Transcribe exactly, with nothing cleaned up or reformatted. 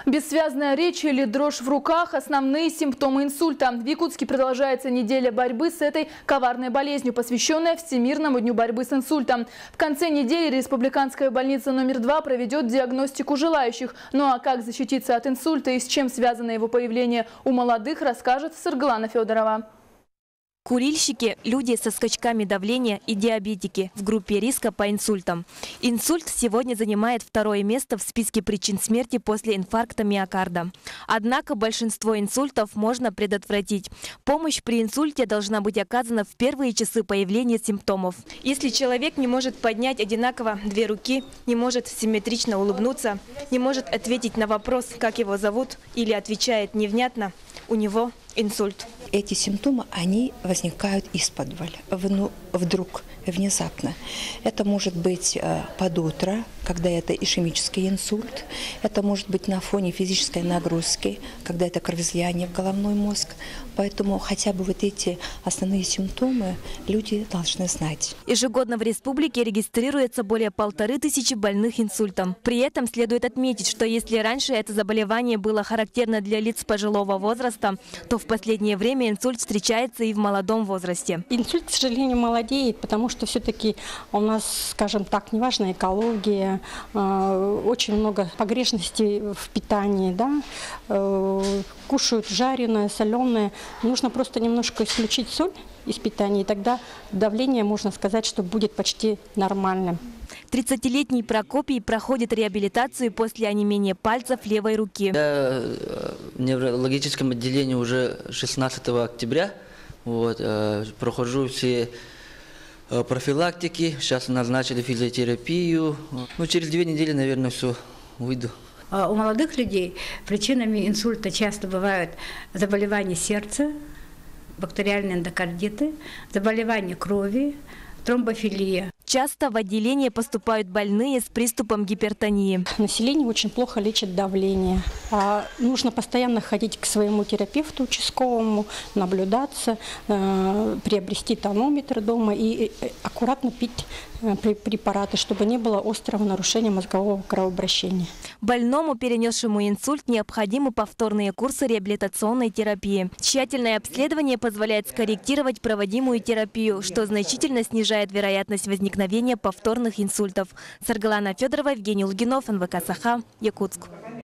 Бессвязная речь или дрожь в руках – основные симптомы инсульта. В Якутске продолжается неделя борьбы с этой коварной болезнью, посвященная Всемирному дню борьбы с инсультом. В конце недели Республиканская больница номер два проведет диагностику желающих. Ну а как защититься от инсульта и с чем связано его появление у молодых, расскажет Саргалана Федорова. Курильщики – люди со скачками давления и диабетики в группе риска по инсультам. Инсульт сегодня занимает второе место в списке причин смерти после инфаркта миокарда. Однако большинство инсультов можно предотвратить. Помощь при инсульте должна быть оказана в первые часы появления симптомов. Если человек не может поднять одинаково две руки, не может симметрично улыбнуться, не может ответить на вопрос, как его зовут, или отвечает невнятно, у него инсульт. Эти симптомы, они возникают из-под вдруг, внезапно. Это может быть под утро, когда это ишемический инсульт. Это может быть на фоне физической нагрузки, когда это кровоизлияние в головной мозг. Поэтому хотя бы вот эти основные симптомы люди должны знать. Ежегодно в республике регистрируется более полторы тысячи больных инсультом. При этом следует отметить, что если раньше это заболевание было характерно для лиц пожилого возраста, то в последнее время инсульт встречается и в молодом возрасте. Инсульт, к сожалению, молодеет, потому что все-таки у нас, скажем так, неважно экология, очень много погрешностей в питании, да, кушают жареное, соленое. Нужно просто немножко исключить соль из питания, и тогда давление, можно сказать, что будет почти нормальным. тридцатилетний Прокопий проходит реабилитацию после онемения пальцев левой руки. Я в неврологическом отделении уже шестнадцатого октября. Вот, прохожу все профилактики, сейчас назначили физиотерапию. Ну, через две недели, наверное, все, выйду. У молодых людей причинами инсульта часто бывают заболевания сердца, бактериальные эндокардиты, заболевания крови, тромбофилия. Часто в отделение поступают больные с приступом гипертонии. Население очень плохо лечит давление. А нужно постоянно ходить к своему терапевту участковому, наблюдаться, э, приобрести тонометр дома и аккуратно пить э, препараты, чтобы не было острого нарушения мозгового кровообращения. Больному, перенесшему инсульт, необходимы повторные курсы реабилитационной терапии. Тщательное обследование позволяет скорректировать проводимую терапию, что значительно снижает вероятность возникновения повторных инсультов. Саргалана Федорова, Евгений Лугинов, эн вэ ка Саха, Якутск.